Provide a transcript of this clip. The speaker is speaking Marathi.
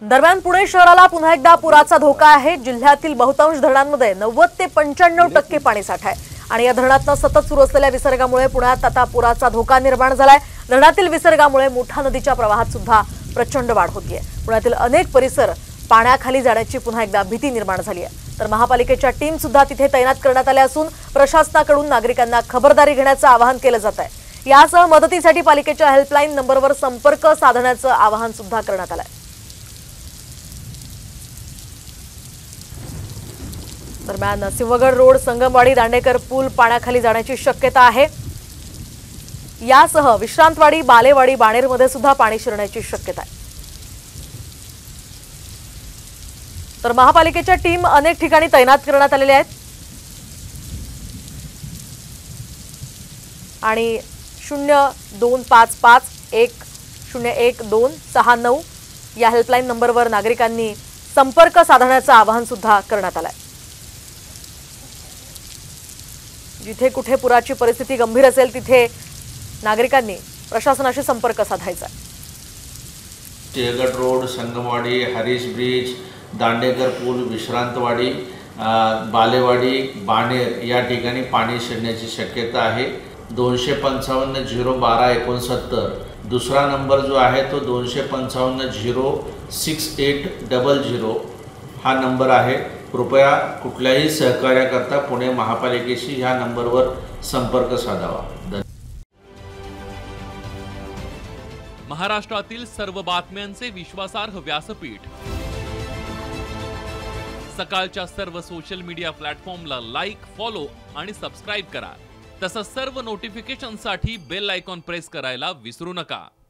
दरम्यान पुणे शहराला पुन्हा एकदा पुराचा धोका आहे। जिल्ह्यातील बहुतांश धरणांमध्ये 90 ते 95% पाणीसाठा आहे आणि या धरणातून सतत सुरू असलेल्या विसर्गामुळे पुण्यात आता पुराचा धोका निर्माण झालाय। धरणातील विसर्गामुळे मुठा नदीच्या प्रवाहात सुद्धा प्रचंड वाढ होतीये। पुण्यातील अनेक परिसर पाण्याखाली जाण्याची पुन्हा एकदा भीती निर्माण झाली आहे। तर महापालिकेच्या टीम सुद्धा तिथे तैनात करण्यात आल्या असून प्रशासनाकडून नागरिकांना खबरदारी घेण्याचं आवाहन केलं जात आहे। यासह मदतीसाठी पालिकेच्या हेल्पलाईन नंबरवर संपर्क साधण्याचं आवाहन सुद्धा करण्यात आलं आहे। दरम्यान सिंहगड रोड, संगमवाडी, दांडेकर पूल पाण्याखाली जाण्याची शक्यता आहे। यासह विश्रांतवाडी, बालेवाडी, बाणेरमध्ये सुद्धा पाणी शिरण्याची शक्यता आहे। तर महापालिकेच्या टीम अनेक ठिकाणी तैनात करण्यात आलेल्या आहेत आणि 0255101269 या हेल्पलाईन नंबरवर नागरिकांनी संपर्क साधण्याचं आवाहन सुद्धा करण्यात आलं आहे। जिथे कुठे पुराची परिस्थिती गंभीर असेल तिथे नागरिकांनी प्रशासनाशी संपर्क साधायचा आहे। सिंहगड रोड, संगमवाडी, हरीश ब्रिज, दांडेकर पूल, विश्रांतवाडी, बालेवाडी, बाणेर या ठिकाणी पाणी शिरण्याची शक्यता आहे। 255-01269 दुसरा नंबर जो आहे तो 255-06800 हा नंबर आहे। कृपया कुठल्याही सहकार्याकरता पुणे महापालिकेशी ह्या नंबरवर संपर्क साधावा। महाराष्ट्रातील सर्व बातम्यांचे विश्वासार्ह व्यासपीठ सकाळच्या सर्व सोशल मीडिया प्लॅटफॉर्मला लाईक, फॉलो आणि सबस्क्राईब करा। तसंच सर्व नोटिफिकेशनसाठी बेल आयकॉन प्रेस करायला विसरू नका।